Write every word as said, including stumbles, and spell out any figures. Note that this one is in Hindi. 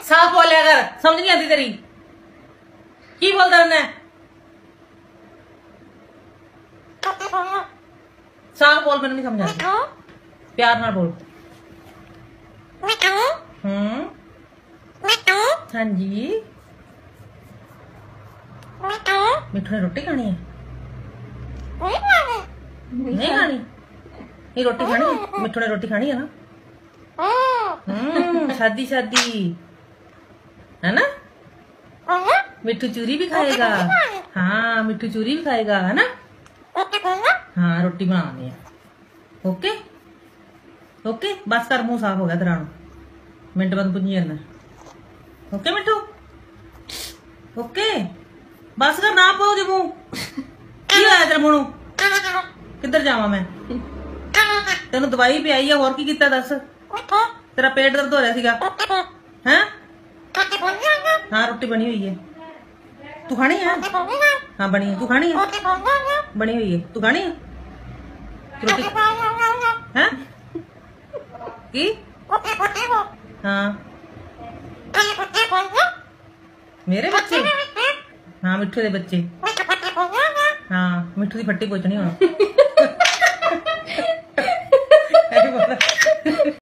साफ बोलिया कर, समझ नहीं आती तेरी की बोलता रहना है। साफ बोल, मैंने नहीं समझा, प्यार ना बोल। हम्म हाँ जी, मिठू ने रोटी खानी है? नहीं खानी? ये रोटी खानी है? मिठू ने रोटी खानी है ना? हम्म शादी शादी है ना? मिठू चूरी भी खाएगा। हाँ मिठू चूरी भी खाएगा है ना? हाँ रोटी बनानी है। ओके ओके बस कर, मुंह साफ हो गया तेरा, मिनट बंद पुंजी जाना। ओके मिठू ओके बस कर, ना पाओ जी मुंह की होया तेरे मुंह? किधर जावा मैं? तेन दवाई पियाई है, होर की कीता दस? तेरा पेट दर्द हो रहा सीगा हैं? हाँ रोटी बनी हुई है, तू खानी है? हाँ बनी है, तू खानी है? बनी हुई है, तू खानी है रोटी? हैं की? हाँ मेरे बच्चे? हाँ मिठू दे बच्चे। हाँ मिठू की फट्टी पोचनी होना।